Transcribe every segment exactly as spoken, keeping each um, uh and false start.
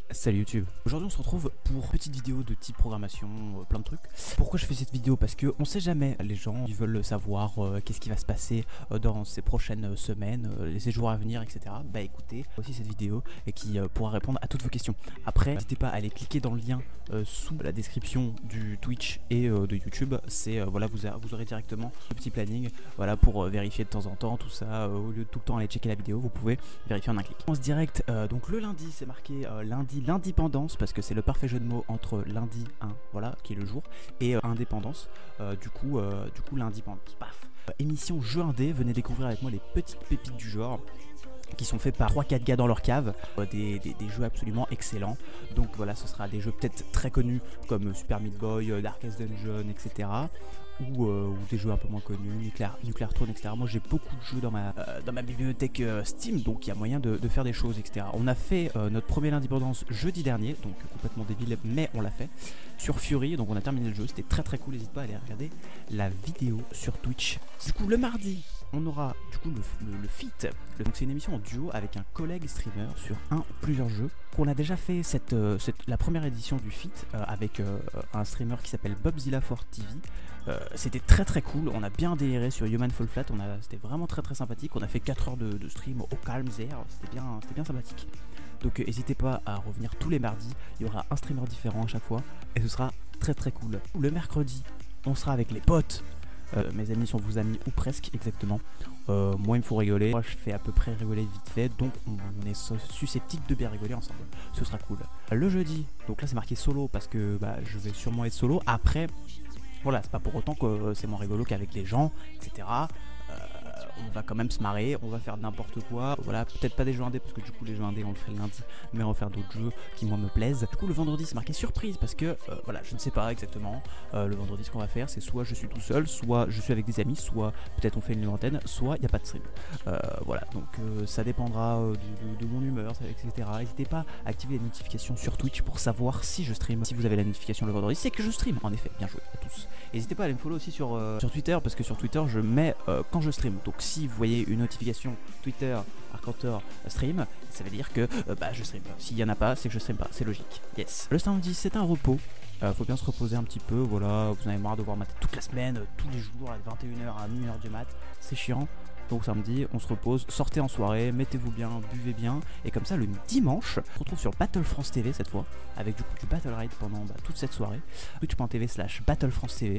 Salut YouTube. Aujourd'hui on se retrouve pour une petite vidéo de type programmation, euh, plein de trucs. Pourquoi je fais cette vidéo? Parce que on sait jamais, les gens ils veulent savoir euh, qu'est-ce qui va se passer euh, dans ces prochaines semaines, euh, les jours à venir, et cetera. Bah écoutez, aussi cette vidéo et qui euh, pourra répondre à toutes vos questions. Après, n'hésitez pas à aller cliquer dans le lien euh, sous la description du Twitch et euh, de YouTube. C'est euh, voilà, vous, a, vous aurez directement le petit planning, voilà, pour euh, vérifier de temps en temps tout ça. Euh, au lieu de tout le temps aller checker la vidéo, vous pouvez vérifier en un clic. On se direct, euh, donc le lundi, c'est marqué euh, lundi. L'indépendance, parce que c'est le parfait jeu de mots entre lundi un, voilà, qui est le jour, et euh, indépendance, euh, du coup, euh, du coup l'indépendance, paf. Euh, émission jeu indé, venez découvrir avec moi les petites pépites du genre, qui sont faits par trois quatre gars dans leur cave, euh, des, des, des jeux absolument excellents. Donc voilà, ce sera des jeux peut-être très connus, comme Super Meat Boy, euh, Darkest Dungeon, et cetera. Ou, euh, ou des jeux un peu moins connus, Nuclear, Nuclear Throne, et cetera. Moi j'ai beaucoup de jeux dans ma, euh, dans ma bibliothèque euh, Steam, donc il y a moyen de, de faire des choses, et cetera. On a fait euh, notre premier indépendance jeudi dernier, donc complètement débile, mais on l'a fait, sur Fury, donc on a terminé le jeu, c'était très très cool, n'hésite pas à aller regarder la vidéo sur Twitch. Du coup le mardi, on aura du coup le, le, le feat, donc c'est une émission en duo avec un collègue streamer sur un ou plusieurs jeux, qu'on a déjà fait cette, euh, cette, la première édition du feat euh, avec euh, un streamer qui s'appelle Bobzilla four T V. Euh, c'était très très cool, on a bien déliré sur Human Fall Flat, c'était vraiment très très sympathique, on a fait quatre heures de, de stream au calme zère, c'était bien, bien sympathique. Donc n'hésitez euh, pas à revenir tous les mardis, il y aura un streamer différent à chaque fois, et ce sera très très cool. Le mercredi, on sera avec les potes, euh, mes amis sont vos amis, ou presque exactement. Euh, moi il me faut rigoler, moi je fais à peu près rigoler vite fait, donc on, on est susceptible de bien rigoler ensemble, ce sera cool. Le jeudi, donc là c'est marqué solo parce que bah, je vais sûrement être solo, après... Voilà, c'est pas pour autant que euh, c'est moins rigolo qu'avec les gens, et cetera. Euh, on va quand même se marrer, on va faire n'importe quoi. Voilà, peut-être pas des jeux indés, parce que du coup, les jeux indés, on le ferait le lundi, mais on va faire d'autres jeux qui, moi, me plaisent. Du coup, le vendredi, c'est marqué surprise, parce que, euh, voilà, je ne sais pas exactement. Euh, le vendredi, ce qu'on va faire, c'est soit je suis tout seul, soit je suis avec des amis, soit peut-être on fait une live antenne, soit il n'y a pas de stream. Euh, voilà, donc euh, ça dépendra euh, de, de, de mon humeur, et cetera. N'hésitez pas à activer les notifications sur Twitch pour savoir si je stream. Si vous avez la notification le vendredi, c'est que je stream, en effet. Bien joué à tous. N'hésitez pas à aller me follow aussi sur, euh, sur Twitter, parce que sur Twitter, je mets euh, quand je stream. Donc si vous voyez une notification Twitter Arcantor stream, ça veut dire que euh, bah, je stream. S'il n'y en a pas, c'est que je stream pas, c'est logique. Yes. Le samedi, c'est un repos. Euh, faut bien se reposer un petit peu, voilà, vous en avez marre de voir mater toute la semaine, euh, tous les jours, à vingt et une heures, à une heure du mat, c'est chiant. Donc samedi, on se repose, sortez en soirée, mettez-vous bien, buvez bien, et comme ça le dimanche, on se retrouve sur Battle France T V cette fois, avec du coup du Battle Raid pendant bah, toute cette soirée, twitch point t v slash Battle France T V,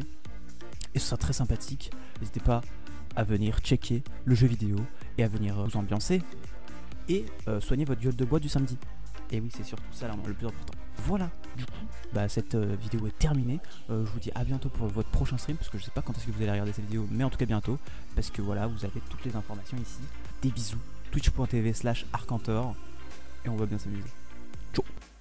et ce sera très sympathique, n'hésitez pas à venir checker le jeu vidéo, et à venir euh, vous ambiancer, et euh, soigner votre gueule de bois du samedi. Et oui, c'est surtout ça là, le plus important. Voilà, du coup, bah, cette euh, vidéo est terminée. Euh, je vous dis à bientôt pour votre prochain stream, parce que je sais pas quand est-ce que vous allez regarder cette vidéo, mais en tout cas bientôt, parce que voilà, vous avez toutes les informations ici. Des bisous, twitch point t v slash Arcantor, et on va bien s'amuser. Ciao.